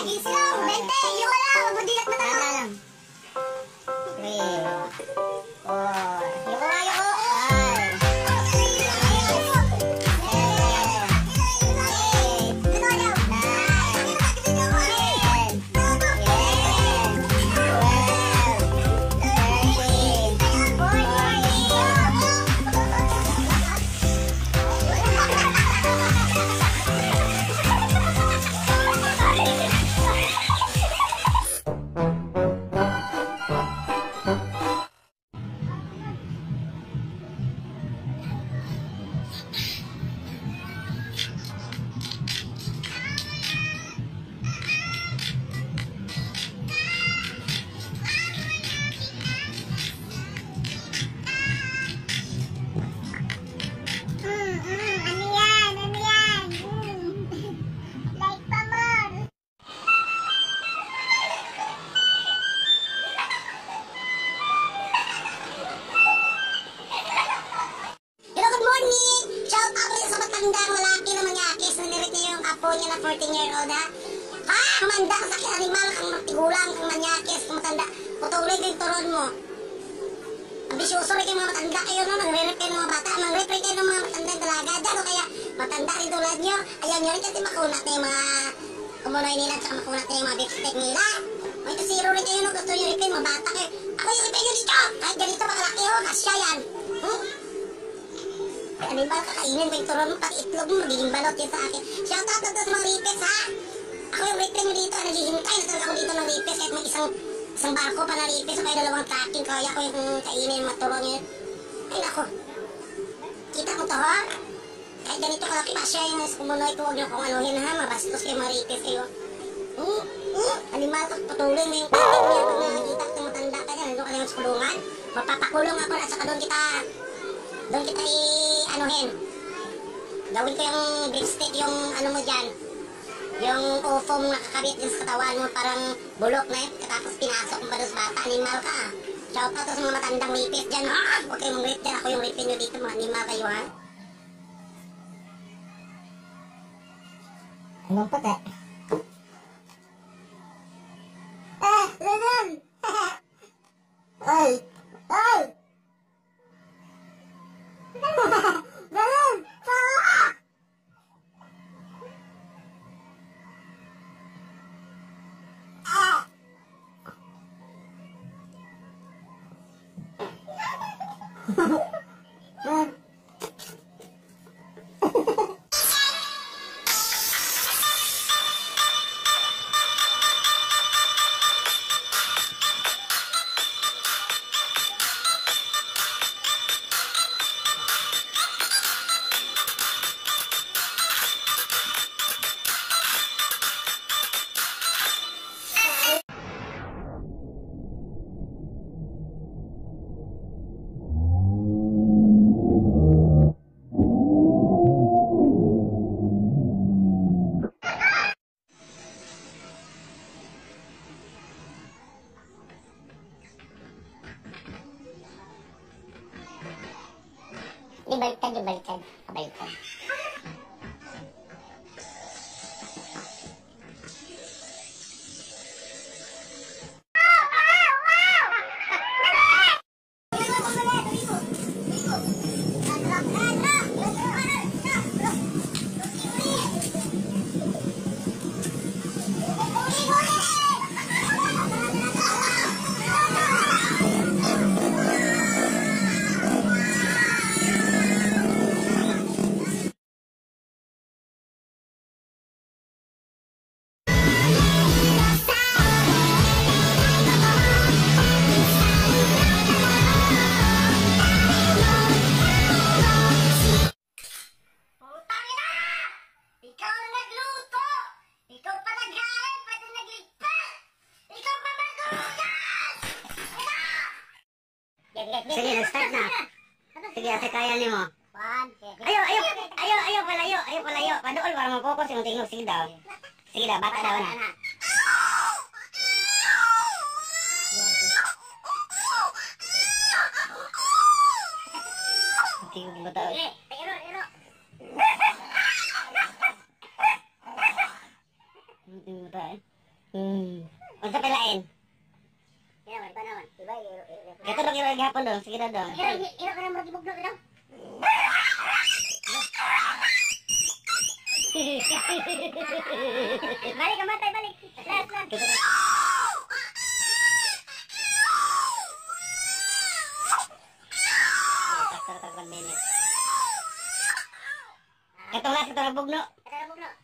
Easy lang, 20. Iyo ka lang, huwag mo dilat na lang. 3, 4. Iyo ka, iyo ko. 14-year-old ha? Ha? Humanda ka sa animal, kang matigulang, kang manyakis, kang matanda. Putuloy ko yung turon mo. Ambisyoso rin kayo mga matanda kayo, no? Nagre-rep kayo ng mga bata. Nagre-rep kayo ng mga matanda talaga dyan, o kaya matanda rin tulad nyo. Ayaw nyo rin kasi makunat na yung mga kumunoy nila, tsaka makunat na yung mga beefsteak nila. O ito zero rin kayo, no? Gusto nyo ripin, mga bata kayo. Ako yung ripin nyo dito! Kahit ganito makalaki, ho, kasya yan. Animal, kakainin ko yung turon mo, pati itlog mo, magiging balot yun sa akin. Shout out na sa mga ripes, ha? Ako yung ripin nyo dito, naghihintay na talaga ako dito ng ripes, kahit may isang barko pa na ripes, o kaya dalawang tracking, kaya ko yung kainin yung maturon yun. Ay, nako. Kita mo to, ha? Kahit ganito kalaki pa siya yung kumunoy ko, huwag nyo kung anuhin, ha? Mabastos kayo, mga ripes kayo. Animal, patuloy mo yung tracking niya, pag nakikita ko matanda ka dyan, nandun ka na yung kulungan. Mapapakulong ako, at saka doon kita i-anuhin. Gawin ko yung beefsteak, yung ano mo dyan, yung UFO mong nakakabit din sa katawan mo, parang bulok na yun, katapos pinasok mo pa doon sa bata. Animal ka, ha? Shout out sa mga matandang ripis dyan, ha? Huwag kayong mong rip dyan, ako yung ripin nyo dito, mga animal kayo, ha? Anong puti? Lennon! Ay! Ay! Lennon! Dibaliktad. Kabaliktad. Sige, nag-start na. Sige, asa kaya niyo mo. Ayaw palayo. Padool para mag-focus yung tingog. Sige daw, bata daw na. Tingog mo daw. Tingog mo daw. Ang sa pilain. Kaya man, pa naman. Diba? Ito lang yung gihapon dong. Sige na dong. Iro ka na magibugno ka daw. Balik ka matay, balik. Last. Takot 1 minute. Ito last, ito lang bugno. Ito na bugno.